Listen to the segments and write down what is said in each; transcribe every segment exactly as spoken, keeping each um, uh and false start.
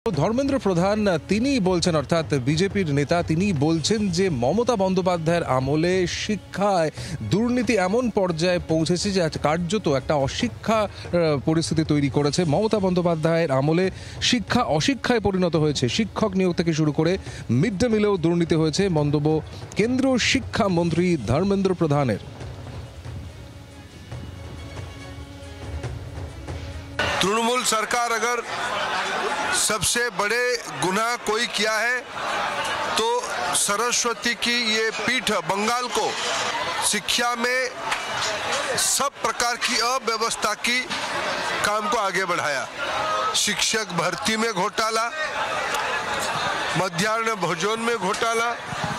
ধর্মেন্দ্র প্রধান তিনি বলছেন, অর্থাৎ বিজেপির নেতা, তিনি বলছেন যে মমতা বন্দ্যোপাধ্যায়ের আমলে শিক্ষায় দুর্নীতি এমন পর্যায়ে পৌঁছেছে যে কার্যত একটা অশিক্ষা পরিস্থিতি তৈরি করেছে। মমতা বন্দ্যোপাধ্যায়ের আমলে শিক্ষা অশিক্ষায় পরিণত হয়েছে। শিক্ষক নিয়োগ থেকে শুরু করে মিড ডে মিলেও দুর্নীতি হয়েছে। মন্তব্য কেন্দ্রীয় শিক্ষামন্ত্রী ধর্মেন্দ্র প্রধানের। तृणमूल सरकार अगर सबसे बड़े गुनाह कोई किया है तो सरस्वती की ये पीठ बंगाल को शिक्षा में सब प्रकार की अव्यवस्था की काम को आगे बढ़ाया। शिक्षक भर्ती में घोटाला, मध्याह्न भोजन में घोटाला,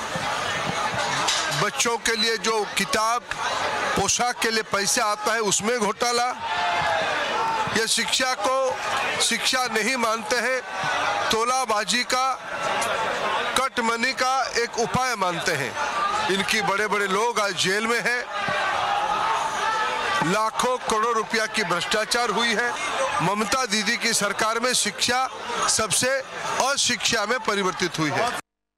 बच्चों के लिए जो किताब पोशाक के लिए पैसे आता है उसमें घोटाला। ये शिक्षा को शिक्षा नहीं मानते हैं, तोलाबाजी का, कट मनी का एक उपाय मानते हैं। इनकी बड़े बड़े लोग आज जेल में हैं। लाखों करोड़ रुपया की भ्रष्टाचार हुई है। ममता दीदी की सरकार में शिक्षा सबसे अशिक्षा में परिवर्तित हुई है।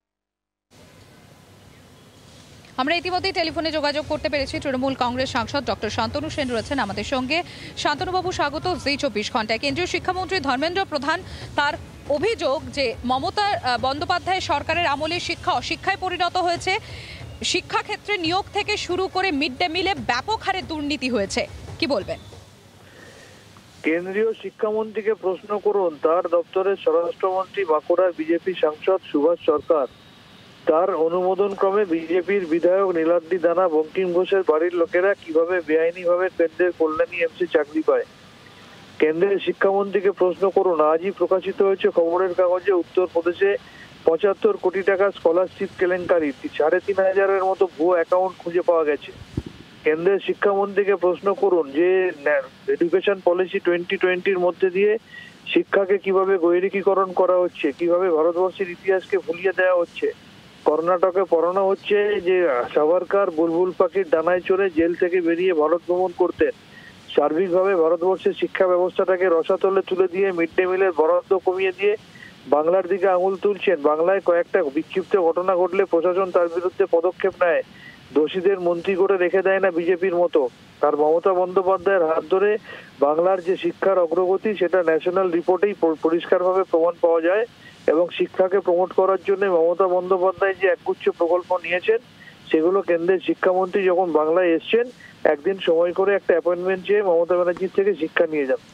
আমরা ইতিমধ্যেই টেলিফোনে যোগাযোগ করতে পেরেছি তৃণমূল কংগ্রেস সাংসদ ডক্টর শান্তনু সেন রয়েছেন আমাদের সঙ্গে। শান্তনুবাবু, স্বাগত জি চব্বিশ ঘন্টায়। কেন্দ্রীয় শিক্ষামন্ত্রী ধর্মেন্দ্র প্রধান তার অভিযোগ যে মমতা বন্দ্যোপাধ্যায় সরকারের আমলে শিক্ষা অশিক্ষায় পরিণত হয়েছে। শিক্ষাক্ষেত্রে নিয়োগ থেকে শুরু করে মিড ডে মিলে ব্যাপক হারে দুর্নীতি হয়েছে, কি বলবেন? কেন্দ্রীয় শিক্ষামন্ত্রীকে প্রশ্ন করুন। তার দপ্তরের স্বরাষ্ট্রমন্ত্রী বাঁকুড়ার বিজেপি সাংসদ সুভাষ সরকার, তার অনুমোদন ক্রমে বিজেপির বিধায়ক নীলাদ্রি দানা, বঙ্কিম ঘোষের বাড়ির লোকেরা কিভাবে বেআইনিভাবে কেন্দ্রের কল্যাণী এমসি চাকরি পায়। কেন্দ্রের শিক্ষামন্ত্রীকে প্রশ্ন করুন। আজই প্রকাশিত হয়েছে খবরের কাগজে উত্তরপ্রদেশে পঁচাত্তর কোটি টাকা স্কলারশিপ কেলেঙ্কারি, সাড়ে তিন হাজারের মতো ভুয়ো অ্যাকাউন্ট খুঁজে পাওয়া গেছে। কেন্দ্রের শিক্ষামন্ত্রীকে প্রশ্ন করুন যে এডুকেশন পলিসি টোয়েন্টি টোয়েন্টির মধ্যে দিয়ে শিক্ষাকে কিভাবে গৈরিকীকরণ করা হচ্ছে, কিভাবে ভারতবর্ষের ইতিহাসকে ভুলিয়ে দেওয়া হচ্ছে। কর্ণাটকে পড়ানো হচ্ছে যে সাভারকার বুলবুল পাখির ডানায় চড়ে জেল থেকে বেরিয়ে ভারত ভ্রমণ করতেন। সার্বিকভাবে ভারতবর্ষের শিক্ষা ব্যবস্থাটাকে রসাতলে তুলে দিয়ে মিড ডে মিলের বরাদ্দ কমিয়ে দিয়ে বাংলার দিকে আঙুল তুলছেন। বাংলায় কয়েকটা বিক্ষিপ্ত ঘটনা ঘটলে প্রশাসন তার বিরুদ্ধে পদক্ষেপ নেয়, দোষীদের মন্ত্রী করে রেখে দেয় না বিজেপির মতো। আর মমতা বন্দ্যোপাধ্যায়ের হাত ধরে বাংলার যে শিক্ষার অগ্রগতি সেটা ন্যাশনাল রিপোর্টেই পরিষ্কারভাবে প্রমাণ পাওয়া যায়। এবং শিক্ষাকে প্রমোট করার জন্য মমতা বন্দ্যোপাধ্যায় যে একগুচ্ছ প্রকল্প নিয়েছেন সেগুলো কেন্দ্রের শিক্ষামন্ত্রী যখন বাংলায় এসছেন একদিন সময় করে একটা অ্যাপয়েন্টমেন্ট চেয়ে মমতা ব্যানার্জির থেকে শিক্ষা নিয়ে যান।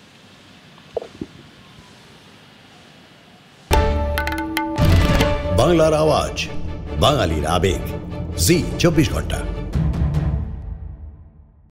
বাংলার আওয়াজ, বাঙালির আবেগ, জি চব্বিশ ঘন্টা।